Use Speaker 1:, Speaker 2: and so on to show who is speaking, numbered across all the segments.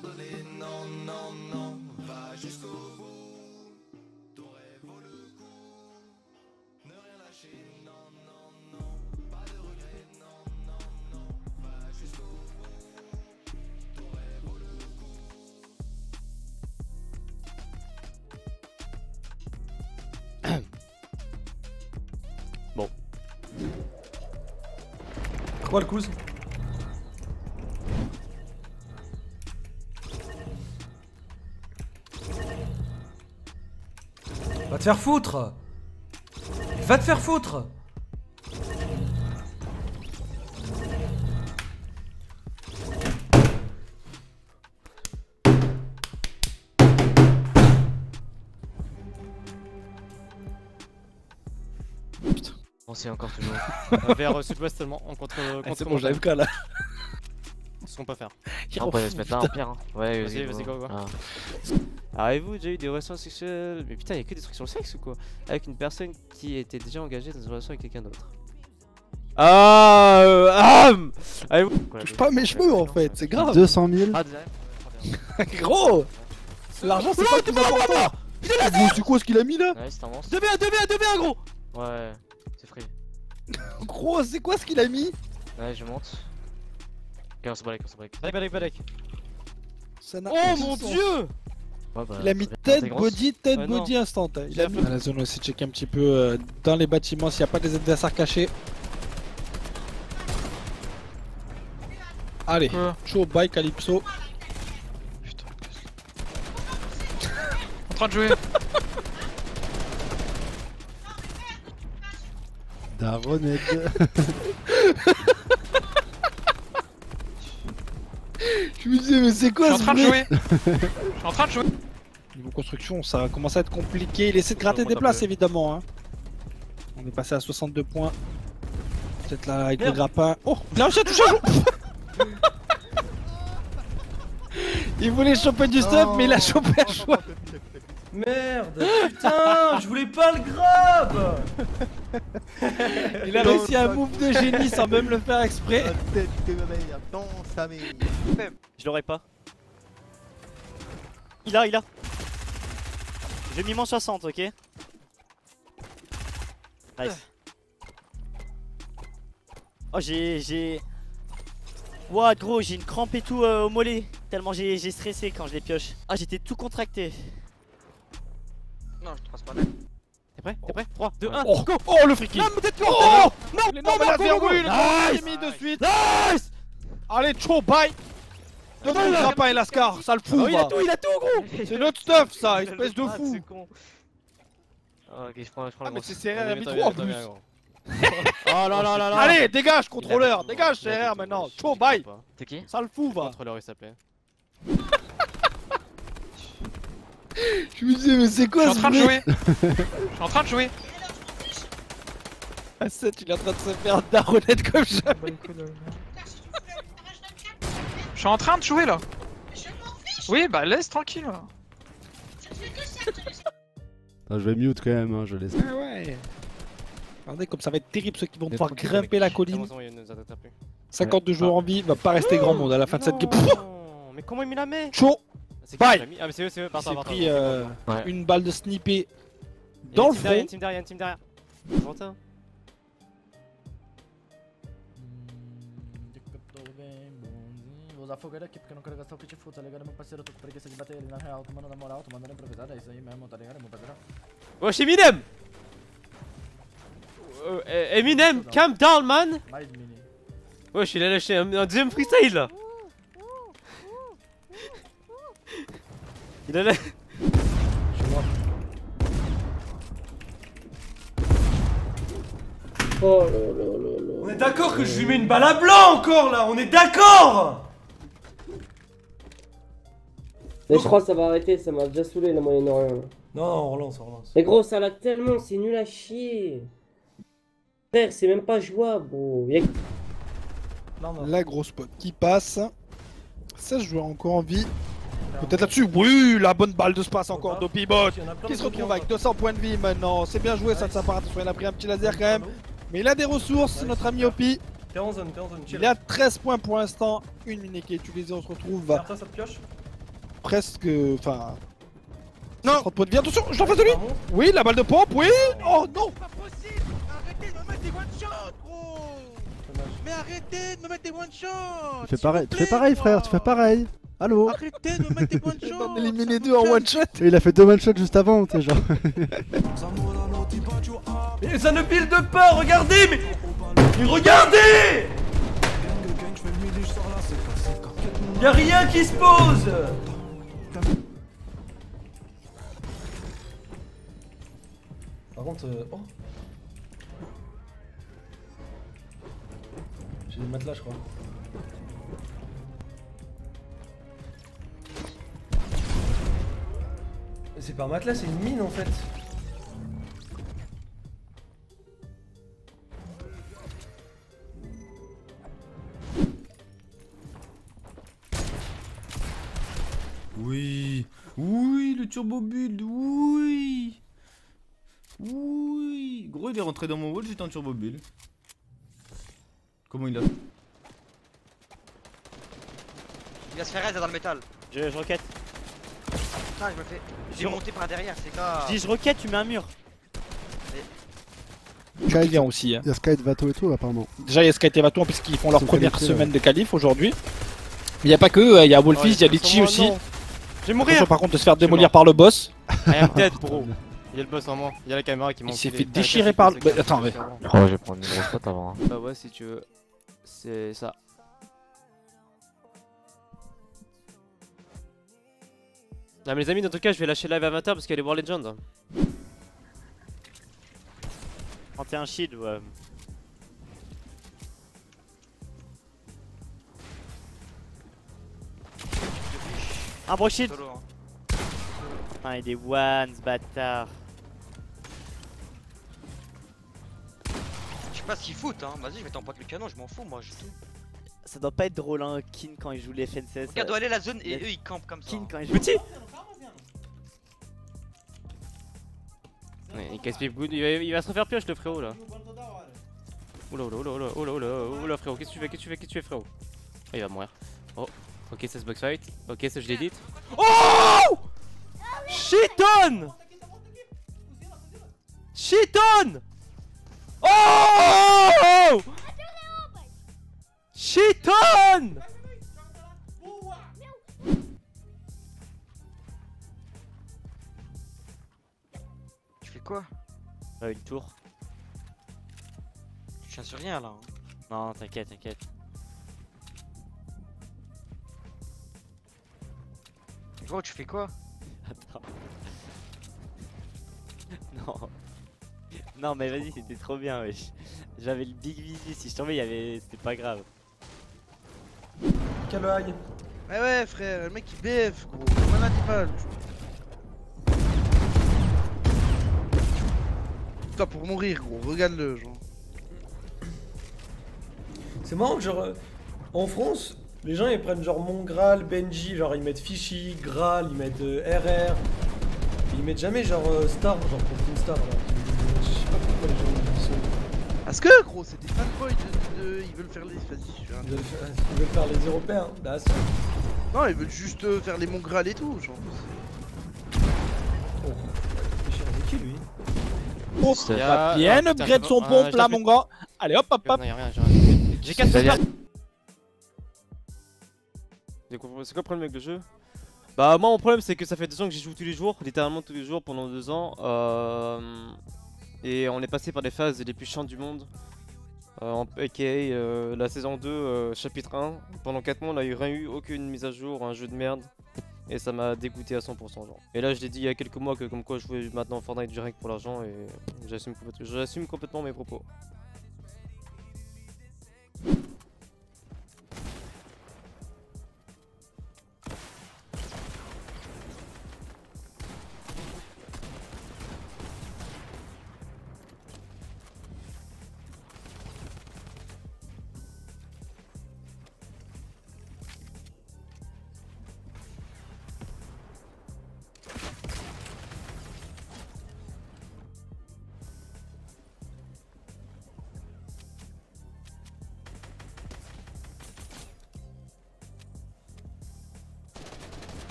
Speaker 1: abandonner, non, non, non. Va jusqu'au bout, ton rêve vaut le coup. Ne rien lâcher, non, non, non. Pas de regret, non, non, non. Va jusqu'au bout, ton rêve vaut le coup.
Speaker 2: Bon.
Speaker 3: Quoi le cousin? Va te faire foutre! Va te faire foutre!
Speaker 2: Putain. On sait encore toujours. Vers sud-ouest seulement, on contre
Speaker 4: C'est bon, j'avais le là.
Speaker 2: Ce qu'on peut faire.
Speaker 4: Il
Speaker 2: On
Speaker 4: rend
Speaker 2: peut
Speaker 4: fou,
Speaker 2: se mettre là en
Speaker 4: putain.
Speaker 2: pire. Hein. Ouais, vas-y, go. Ah. Avez-vous déjà eu des relations sexuelles? Mais putain, y'a que des trucs sur le sexe ou quoi? Avec une personne qui était déjà engagée dans une relation avec quelqu'un d'autre.
Speaker 4: Touche pas mes cheveux en fait, c'est grave.
Speaker 5: 200 000.
Speaker 2: Ah, désolé.
Speaker 4: Gros, l'argent c'est pas le plus important. Gros, c'est quoi ce qu'il a mis là?
Speaker 2: Ouais, c'est un monstre.
Speaker 4: 2v1 gros.
Speaker 2: Ouais, c'est free.
Speaker 4: Gros, c'est quoi ce qu'il a mis?
Speaker 2: Ouais, je monte. Ok, on se break. Balek.
Speaker 4: Ça n'a
Speaker 2: Oh
Speaker 4: aucun
Speaker 2: mon
Speaker 4: sens.
Speaker 2: dieu!
Speaker 4: Il a mis tête body instant. Il a mis... La zone aussi, checker un petit peu dans les bâtiments s'il n'y a pas des adversaires cachés. Allez, chaud, bye Calypso.
Speaker 6: Putain, en train de jouer.
Speaker 5: Daronette.
Speaker 4: Je me disais, mais c'est quoi
Speaker 6: Je suis en
Speaker 4: ce
Speaker 6: train de
Speaker 4: bruit?
Speaker 6: jouer. Je suis en train de jouer.
Speaker 4: Niveau construction, ça commence à être compliqué. Il essaie de gratter
Speaker 2: On
Speaker 4: des
Speaker 2: monte un
Speaker 4: places
Speaker 2: peu.
Speaker 4: évidemment. Hein. On est passé à 62 points. Peut-être là avec le grappin. Oh, il a réussi à toucher un jour. Il voulait choper du stuff, mais il a chopé un choix.
Speaker 3: Merde! Putain! Je voulais pas le grab!
Speaker 4: Il a réussi un move de génie sans même le faire exprès.
Speaker 2: Je l'aurais pas. Il a. J'ai mis mon 60, ok? Nice. Oh, j'ai. Ouah, gros, j'ai une crampe et tout au mollet. Tellement j'ai stressé quand je les pioche. Ah, j'étais tout contracté.
Speaker 6: Non, je trace pas.
Speaker 2: T'es prêt? 3, 2, 1,
Speaker 4: Oh,
Speaker 2: go!
Speaker 4: oh le free kill.
Speaker 2: Non, mais t'es
Speaker 4: Oh
Speaker 2: non,
Speaker 4: mais la verrouille, le mis de suite.
Speaker 2: Nice!
Speaker 4: Allez, chaud, bye. Donne-moi le grappin et l'ascar, ça le fout.
Speaker 2: Oh, il a tout, gros!
Speaker 4: C'est notre stuff ça, espèce de fou.
Speaker 2: Ah, ok, je prends
Speaker 4: Ah mais
Speaker 2: le
Speaker 4: c'est CRR M3 en plus.
Speaker 2: Oh là là là là!
Speaker 4: Allez, dégage contrôleur, dégage CRR maintenant. Chaud, bye.
Speaker 2: T'es qui?
Speaker 4: Ça le fout va.
Speaker 2: Contrôleur, il s'appelait.
Speaker 4: Je me disais mais c'est
Speaker 6: Je
Speaker 4: quoi
Speaker 6: suis en
Speaker 4: ce
Speaker 6: train de
Speaker 4: bruit?
Speaker 6: jouer. Je suis en train de jouer.
Speaker 4: A7 il est en train de se faire daronette comme jamais.
Speaker 6: Je suis en train de jouer là. Oui, bah laisse tranquille. Là.
Speaker 5: Je vais mute quand même, hein, je laisse.
Speaker 4: Ah ouais. Regardez comme ça va être terrible ceux qui vont devoir grimper la colline. 52 joueurs en vie, va pas rester grand monde à la fin de cette game.
Speaker 2: Mais comment il met la main?
Speaker 4: Chaud. Bye.
Speaker 2: Ah mais c'est eux,
Speaker 4: Il s'est pris une balle de sniper dans le front.
Speaker 2: Une team derrière. Valentin.
Speaker 7: Vou usar fogueira aqui porque eu não quero gastar o kit full, tá ligado, meu parceiro? Eu tô com preguiça de bater ele na real, tô mandando na moral, tô mandando improvisada, é isso aí mesmo, tá ligado, meu parceiro?
Speaker 2: Wesh Eminem! Eminem, calm down man!
Speaker 7: Mais mini.
Speaker 2: Wesh, il a lâché un deuxième freestyle là! Il a lâché.
Speaker 8: Oh là là là là.
Speaker 3: On est d'accord que je lui mets une balle à blanc encore là! On est d'accord!
Speaker 8: Mais je crois que ça va arrêter, ça m'a déjà saoulé la Moyen-Orient. Là.
Speaker 3: Non, non, on relance.
Speaker 8: Mais gros, ça l'a tellement, c'est nul à chier. Frère, c'est même pas jouable, gros.
Speaker 3: Non, non.
Speaker 4: La grosse pote qui passe. 16 joueurs encore en vie. Peut-être là-dessus. Oui, la bonne balle de space encore de Pibot. Qui se retrouve avec 200 points de vie maintenant. C'est bien joué ça de sa part. Attention, il a pris un petit laser quand même. Mais il a des ressources, notre ami Opi.
Speaker 3: T'es en zone, chill.
Speaker 4: Il a 13 points pour l'instant. Une minute qui est utilisée, on se retrouve.
Speaker 3: Faire ça te pioche.
Speaker 4: presque. Enfin.
Speaker 9: Non.
Speaker 4: 30 points de vie, attention, je suis en face de lui. Oui, la balle de pompe, oui. Oh non.
Speaker 9: Pas possible. Arrêtez de me mettre des one-shots, gros. Mais arrêtez de me mettre des one-shots.
Speaker 5: Tu fais pareil, frère, tu fais pareil. Allô.
Speaker 9: Arrêtez de me mettre des one-shots.
Speaker 4: On élimine les deux en one-shot.
Speaker 5: Et il a fait 2 one-shots juste avant, tu sais, genre.
Speaker 3: Mais ça ne build pas, regardez, mais regardez. Y'a rien qui se pose. Par contre, oh. J'ai des matelas, je crois. C'est pas un matelas, c'est une mine en fait.
Speaker 10: Oui, oui, le turbo build, oui. Oui. Gros, il est rentré dans mon wall, j'étais en turbo build. Comment il a...
Speaker 11: Il va se faire raid dans le métal.
Speaker 2: Je roquette.
Speaker 11: Putain, je me fais. J'ai monté par derrière, c'est grave.
Speaker 2: Je dis je roquette, tu mets un mur.
Speaker 4: Sky vient aussi. Hein.
Speaker 5: Il y a Sky de Vato et tout, apparemment.
Speaker 4: Déjà, il y a Sky et Vato, puisqu'ils font leur
Speaker 5: C'est
Speaker 4: première
Speaker 5: qualifié,
Speaker 4: semaine de qualif aujourd'hui. Mais il n'y a pas que, il y a Wolfies, il y a Litchi aussi.
Speaker 2: Je vais mourir.
Speaker 4: Attention par contre de se faire démolir par le boss.
Speaker 2: I am dead, bro. Il y a le boss en moi, il y a la caméra qui manque.
Speaker 4: Il s'est fait déchirer par le. Bah, attends, mais.
Speaker 12: Je crois que je vais prendre une grosse spot avant. Hein.
Speaker 2: Bah ouais, si tu veux. C'est ça. Ah mais les amis, dans tout cas, je vais lâcher live Avatar parce qu'elle est War Legend. 31 shield, ouais. Un bro shield. Ah, il est one, ce bâtard.
Speaker 11: Je sais pas ce qu'ils foutent, hein. Vas-y, je vais t'emporter le canon, je m'en fous, moi, j'ai tout.
Speaker 2: Ça doit pas être drôle, hein, Kin quand il joue les FNCS.
Speaker 11: Regarde, doit aller la zone et eux ils campent comme ça.
Speaker 2: Kin quand il joue. Petit! Il casse pipe good, il va se refaire pioche le frérot là. Oula oula oula oula oula oula frérot, qu'est-ce que tu fais frérot? Oh, il va mourir. Oh, ok c'est ce box fight, ok ça je l'édite. Oh! Shit on! Shit on! Oh! Shit on!
Speaker 11: Tu fais quoi?
Speaker 2: Une tour.
Speaker 11: Tu tiens sur rien là. Hein.
Speaker 2: Non, t'inquiète, t'inquiète.
Speaker 11: Gros, tu fais quoi?
Speaker 2: Attends. Non. Non mais vas-y, c'était trop bien wesh. J'avais le big visu, si je tombais, c'était pas grave.
Speaker 3: Caloaille.
Speaker 9: Mais ouais, frère, le mec il BF, gros. Comme un animal. Toi pour mourir, gros. Regarde-le, genre.
Speaker 3: C'est marrant que genre en France, les gens ils prennent genre Mon Graal, Benji, genre ils mettent Fishy, Graal, ils mettent RR. Ils mettent jamais genre Star, genre pour une Star. Je sais pas pourquoi les gens ils sont.
Speaker 9: Parce que, gros, c'est des fanboys ils veulent faire les. Vas-y, je suis un.
Speaker 3: Ils veulent faire les Européens, das.
Speaker 9: Non, ils veulent juste faire les Mon Graal et tout, genre.
Speaker 3: Oh, c'est qui lui?
Speaker 4: Oh, ça va bien upgrade son pompe là, mon gars. Allez hop hop hop.
Speaker 2: Non, y'a rien, j'ai 4 super. C'est quoi le problème avec le jeu? Bah moi mon problème c'est que ça fait 2 ans que j'y joue tous les jours, littéralement tous les jours pendant 2 ans. Et on est passé par des phases les plus chiantes du monde. AKA la saison 2, chapitre 1. Pendant 4 mois on n'a eu rien eu, aucune mise à jour, un jeu de merde. Et ça m'a dégoûté à 100% genre. Et là je l'ai dit il y a quelques mois que comme quoi je jouais maintenant Fortnite direct pour l'argent et j'assume complètement mes propos.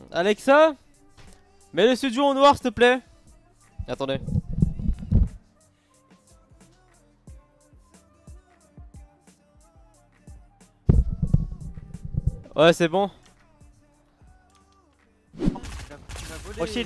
Speaker 2: Alexa, mets le studio en noir s'il te plaît. Attendez. Ouais, c'est bon.
Speaker 11: Oh shit.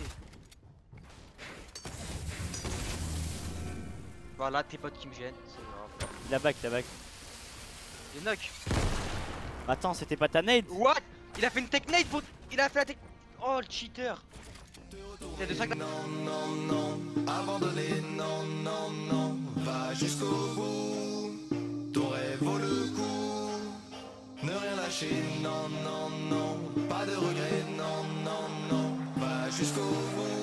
Speaker 11: Voilà, tes potes qui me gênent, c'est grave.
Speaker 13: Il a back, il a back.
Speaker 11: Il knock.
Speaker 13: Attends, c'était pas ta nade?
Speaker 11: What? Il a fait une tech nade pour... Il a fait la tech... Oh le cheater. C'est de ça que...
Speaker 1: Non, abandonner, non, va jusqu'au bout. Ton rêve vaut le coup. Ne rien lâcher, non, pas de regret, non, va jusqu'au bout.